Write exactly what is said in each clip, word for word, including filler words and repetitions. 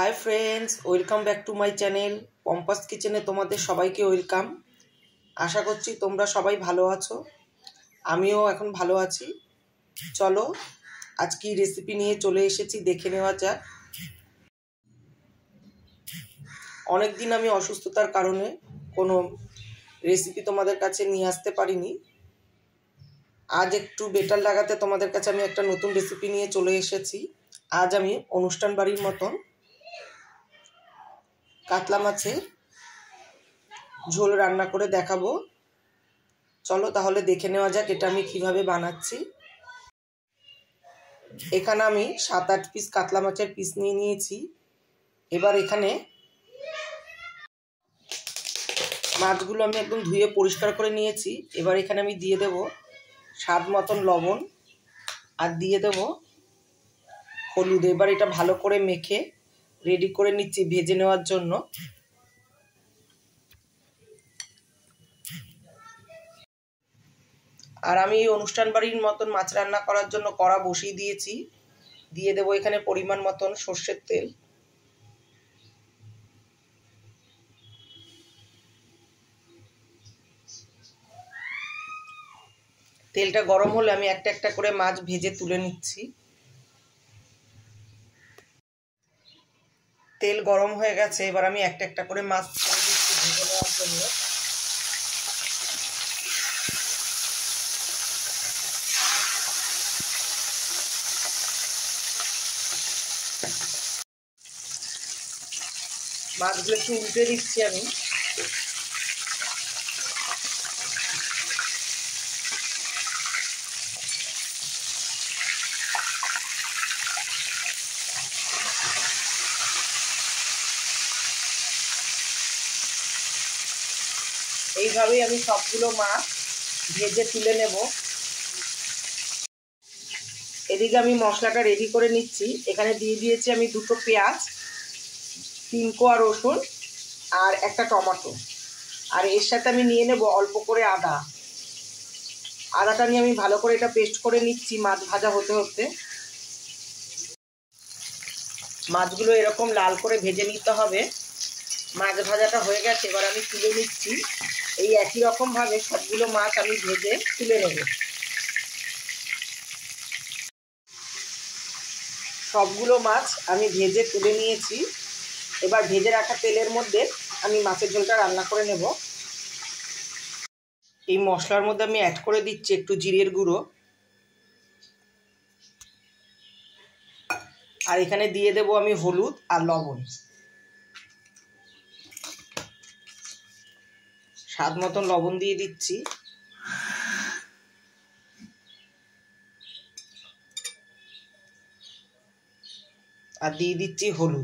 Hi friends, welcome back to my channel Pampa's किचेने तुम्हारे सबाइके वेलकम। आशा करছি তোমরা সবাই ভালো আছো, আমিও এখন ভালো আছি। চলো আজ কি রেসিপি নিয়ে চলে এসেছি দেখে নেওয়া যাক। অনেক দিন আমি অসুস্থতার কারণে কোনো রেসিপি তোমাদের কাছে নিয়ে আসতে পারিনি। আজ একটু বেটার লাগাতে তোমাদের কাছে আমি একটা নতুন রেসিপি নিয়ে চলে এসেছি। আজ আমি অনুষ্ঠান বাড়ির মতন কাতলা মাছের ঝোল রান্না করে দেখাবো। চলো তাহলে দেখে নেওয়া যাক এটা আমি কিভাবে বানাচ্ছি। এখানে আমি সাত আট পিস কাতলা মাছের পিস নিয়ে নিয়েছি। এবার এখানে মাছগুলো আমি একদম ধুয়ে পরিষ্কার করে নিয়েছি। এবার এখানে আমি দিয়ে দেব স্বাদ মতন লবণ আর দিয়ে দেব হলুদ। এবার এটা ভালো করে মেখে রেডি করে নিচ্ছি ভেজে নেওয়ার জন্য। আর আমি এই অনুষ্ঠান বাড়ির মতন মাছ রান্না করার জন্য কড়া বসিয়ে দিয়েছি। দিয়ে দেব এখানে পরিমাণ মতন সর্ষের তেল। তেলটা গরম হলে আমি একটা একটা করে মাছ ভেজে তুলে নিচ্ছি। তেল গরম হয়ে গেছে, এবার আমি একটা একটা করে মাছ ছেড়ে দিচ্ছি ভেজে নেওয়ার জন্য। মাছগুলো একটু উল্টে দিচ্ছি আমি। এইভাবেই আমি সবগুলো মাছ ভেজে তুলে নেব। এদিকে আমি মশলাটা রেডি করে নিচ্ছি। এখানে দিয়ে দিয়েছি আমি দুটো পেঁয়াজ, তিন কোয়া রসুন আর একটা টমেটো। আর এর সাথে আমি নিয়ে নেব অল্প করে আদা। আদাটা নিয়ে আমি ভালো করে এটা পেস্ট করে নিচ্ছি মাছ ভাজা হতে হতে। মাছগুলো এরকম লাল করে ভেজে নিতে হবে। মাছ ভাজাটা হয়ে গেছে, এবার আমি তুলে নিচ্ছি। এই একই রকমভাবে সবগুলো মাছ আমি ভেজে তুলে নেব। সবগুলো মাছ আমি ভেজে তুলে নিয়েছি। এবার ভেজে রাখা তেলের মধ্যে আমি মাছের ঝোলটা রান্না করে নেব। এই মশলার মধ্যে আমি অ্যাড করে দিচ্ছি একটু জিরের গুঁড়ো। আর এখানে দিয়ে দেব আমি হলুদ আর লবণ। স্বাদ মতন লবণ দিয়ে দিচ্ছি। আর দিয়ে দিচ্ছি হলুদ।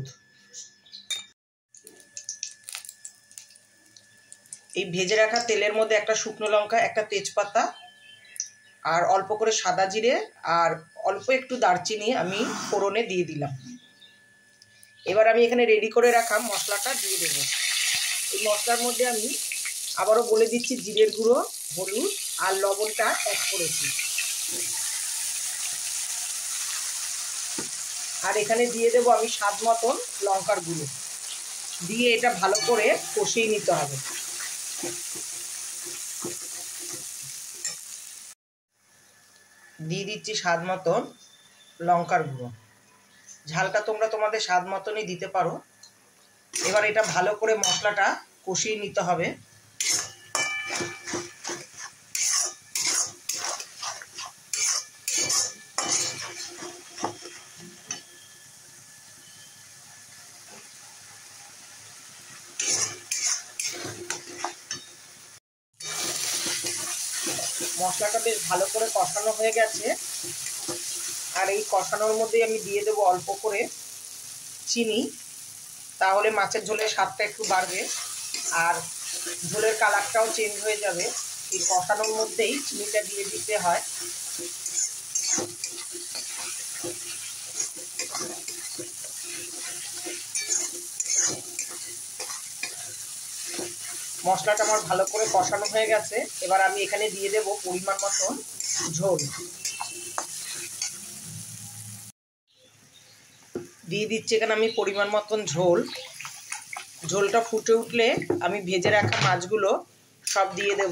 এই ভেজে রাখা তেলের মধ্যে একটা শুকনো লঙ্কা, একটা তেজপাতা আর অল্প করে সাদা জিরে আর অল্প একটু দারচিনি আমি ফোড়নে দিয়ে দিলাম। এবার আমি এখানে রেডি করে রাখা মশলাটা দিয়ে দেব। এই মশলার মধ্যে আমি আবারও বলে দিচ্ছি জিরের গুঁড়ো, হলুদ আর লবণটা অ্যাড করেছি। আর এখানে দিয়ে দেব আমি স্বাদ মতন লঙ্কার গুঁড়ো। দিয়ে এটা ভালো করে কষিয়ে নিতে হবে। দিয়ে দিচ্ছি স্বাদ মতন লঙ্কার গুঁড়ো। ঝালটা তোমরা তোমাদের স্বাদ মতনই দিতে পারো। এবার এটা ভালো করে মশলাটা কষিয়ে নিতে হবে। মশলাটা বেশ ভালো করে কষানো হয়ে গেছে। আর এই কষানোর মধ্যে আমি দিয়ে দেবো অল্প করে চিনি। তাহলে মাছের ঝোলের স্বাদটা একটু বাড়বে আর ঝোলের কালারটাও চেঞ্জ হয়ে যাবে। এই কষানোর মধ্যেই চিনিটা দিয়ে দিতে হয়। মশলাটা আমার ভালো করে কষানো হয়ে গেছে। এবার আমি এখানে দিয়ে দেব পরিমাণ মতন ঝোল। দিয়ে দিচ্ছি এখানে আমি পরিমাণ মতন ঝোল। ঝোলটা ফুটে উঠলে আমি ভেজে রাখা মাছগুলো সব দিয়ে দেব।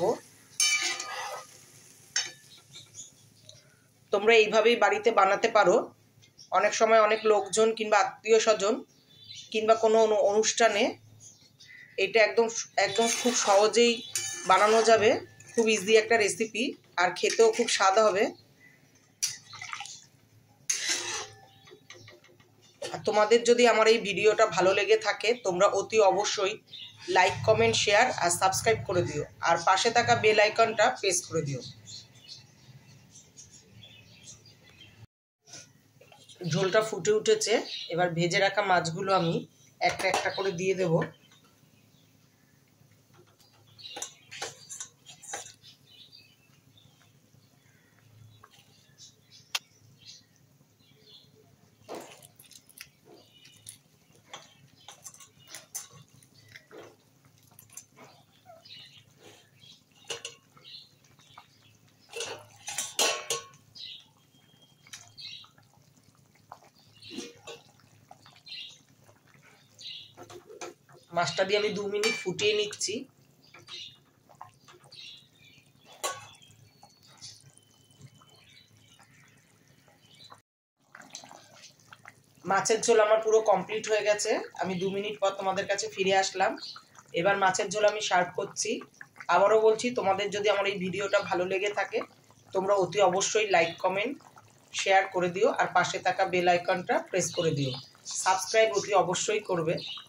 তোমরা এইভাবেই বাড়িতে বানাতে পারো। অনেক সময় অনেক লোকজন কিংবা আত্মীয় স্বজন কিংবা কোনো অনুষ্ঠানে এটা একদম একদম খুব সহজেই বানানো যাবে। খুব ইজি একটা রেসিপি, আর খেতেও খুব স্বাদ হবে। আর তোমাদের যদি আমার এই ভিডিওটা ভালো লেগে থাকে তোমরা অতি অবশ্যই লাইক, কমেন্ট, শেয়ার আর সাবস্ক্রাইব করে দিও, আর পাশে থাকা বেল আইকনটা প্রেস করে দিও। ঝোলটা ফুটে উঠেছে, এবার ভেজে রাখা মাছগুলো আমি একটা একটা করে দিয়ে দেব। মাছটা দিয়ে আমি দু মিনিট ফুটিয়ে নিচ্ছি। মাছের ঝোল আমার পুরো কমপ্লিট হয়ে গেছে। আমি দু মিনিট পর তোমাদের কাছে ফিরে আসলাম। এবার মাছের ঝোল আমি সার্ভ করছি। আবারও বলছি, তোমাদের যদি আমার এই ভিডিওটা ভালো লেগে থাকে তোমরা অতি অবশ্যই লাইক, কমেন্ট, শেয়ার করে দিও, আর পাশে থাকা বেল আইকনটা প্রেস করে দিও। সাবস্ক্রাইব অতি অবশ্যই করবে।